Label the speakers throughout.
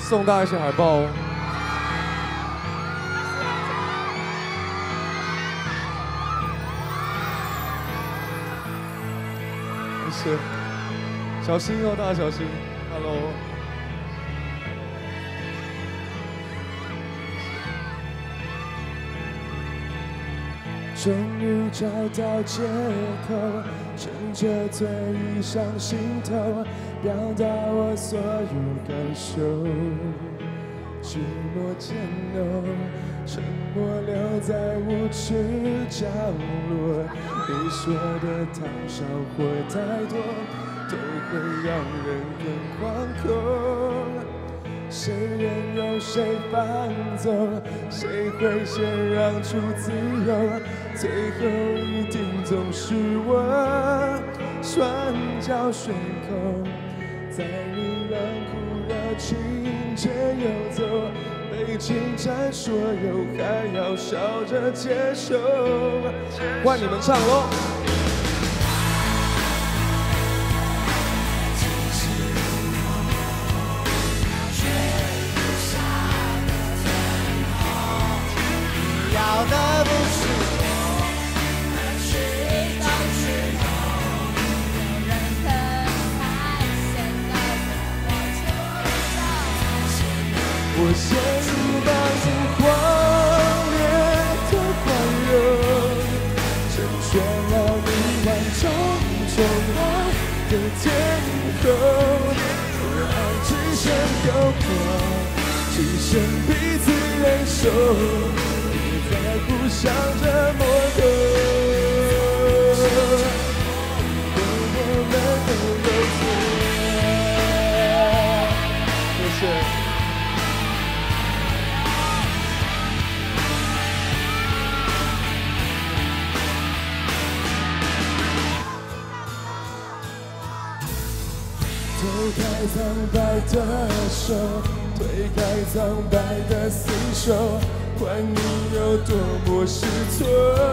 Speaker 1: 送大家一些海报哦。谢谢，小心哦，大家小心。Hello。终于找到借口，趁着醉意上心头，表达我所有感受。寂寞渐浓，沉默留在无趣角落。你说的糖少或太多，都会让人更惶恐。谁任由谁放纵，谁会先让出自由？最后一定总是我，双脚悬空，在你冷酷热情间游走，被侵占所有，还要笑着接受。换你们唱喽！
Speaker 2: 要的不是我，而是一种时候，有人可太显得我出手。
Speaker 1: 我陷入漫不荒烈的宽容，成全了你万重重爱的天空。我爱只剩有我，只剩彼此忍受。在互相折磨后，我们都有错。谢谢。推开苍白的手，推开苍白的厮守。管你有多么失措，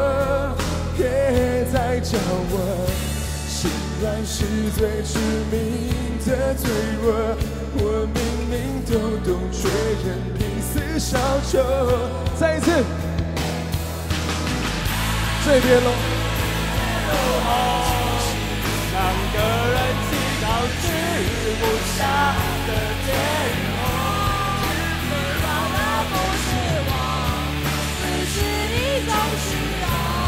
Speaker 1: 别再叫我心软是最致命的脆弱。我明明都懂，却仍拼死烧灼。再一次，这边喽。
Speaker 2: 两个人祈祷吃不下的天空。一种虚荣，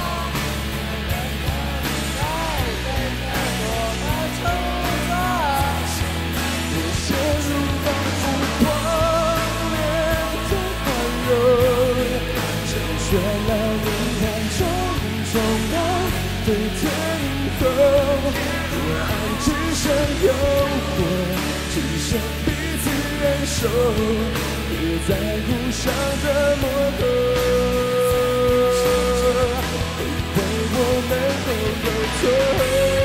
Speaker 1: 我陷入漫不荒烈的宽容，成全了你万重重爱的天空。我爱只剩有我，只剩彼此忍受，别再互相折磨后。我们都有错。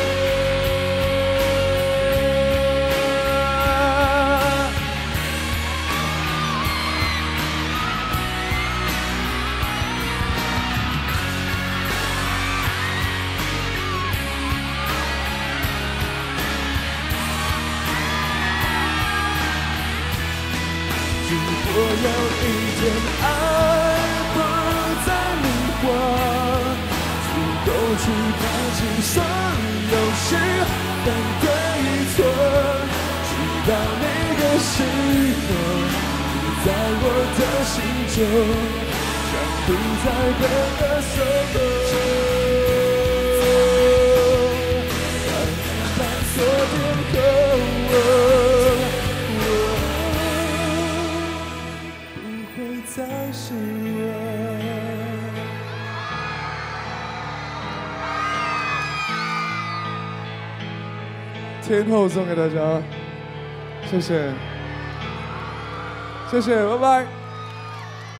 Speaker 1: 如果有一天爱不再迷惑，够去看清所有是非对错，直到那个时候，你在我的心中，像不再变的守候。反锁点后，不会再是我。天后送给大家，谢谢，谢谢，拜拜。